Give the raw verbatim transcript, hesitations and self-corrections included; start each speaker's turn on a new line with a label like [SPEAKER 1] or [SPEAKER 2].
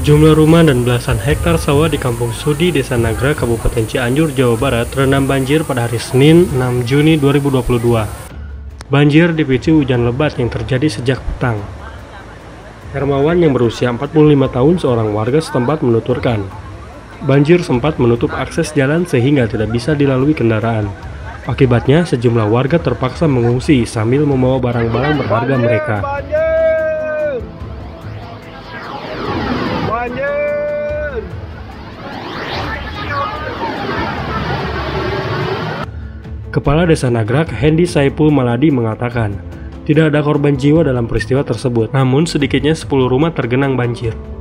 [SPEAKER 1] Sejumlah rumah dan belasan hektar sawah di Kampung Sudi, Desa Nagra, Kabupaten Cianjur, Jawa Barat terendam banjir pada hari Senin enam Juni dua ribu dua puluh dua. Banjir dipicu hujan lebat yang terjadi sejak petang. Hermawan yang berusia empat puluh lima tahun, seorang warga setempat, menuturkan, banjir sempat menutup akses jalan sehingga tidak bisa dilalui kendaraan. Akibatnya sejumlah warga terpaksa mengungsi sambil membawa barang-barang berharga mereka. Kepala Desa Nagrak, Hendy Saipul Maladi, mengatakan, tidak ada korban jiwa dalam peristiwa tersebut, namun sedikitnya sepuluh rumah tergenang banjir.